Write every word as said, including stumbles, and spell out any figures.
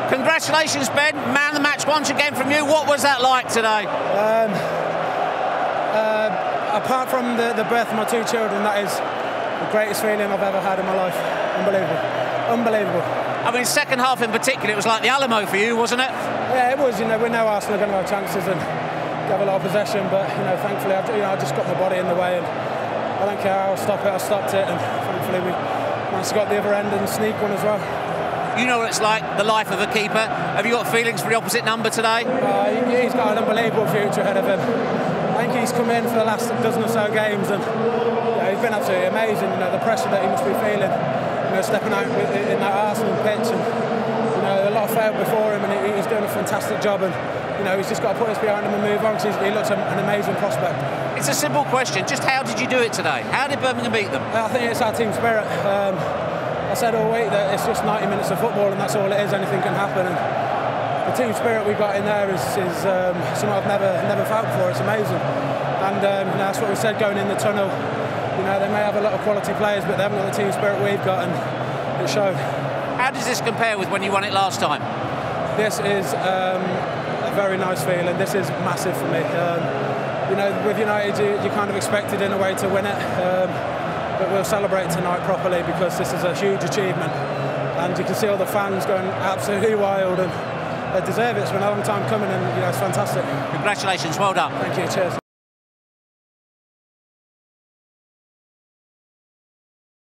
Congratulations, Ben. Man of the match once again from you. What was that like today? Um, uh, apart from the, the birth of my two children, that is the greatest feeling I've ever had in my life. Unbelievable. Unbelievable. I mean, second half in particular, it was like the Alamo for you, wasn't it? Yeah, it was. You know, we know Arsenal are going to have chances and have a lot of possession, but you know, thankfully, I've, you know, I just got my body in the way, and I don't care how I stop it, I stopped it, and thankfully we managed to get the other end and sneak one as well. You know what it's like, the life of a keeper. Have you got feelings for the opposite number today? Uh, he, he's got an unbelievable future ahead of him. I think he's come in for the last dozen or so games, and you know, he's been absolutely amazing. You know, the pressure that he must be feeling, you know, stepping out in that Arsenal pitch, and you know, a lot failed before him, and he, he's doing a fantastic job. And you know, he's just got to put us behind him and move on, because he looks an amazing prospect. It's a simple question. Just how did you do it today? How did Birmingham beat them? I think it's our team spirit. Um, I said all week that it's just ninety minutes of football, and that's all it is. Anything can happen. And the team spirit we got in there is, is um, something I've never never felt before. It's amazing, and um, you know, that's what we said going in the tunnel. You know, they may have a lot of quality players, but they haven't got the team spirit we've got, and it showed. How does this compare with when you won it last time? This is um, a very nice feeling. This is massive for me. Um, you know, with United, you, you kind of expected in a way to win it. Um, But we'll celebrate tonight properly, because this is a huge achievement, and you can see all the fans going absolutely wild, and they deserve it. It's been a long time coming, and you know, it's fantastic. Congratulations, well done. Thank you, cheers.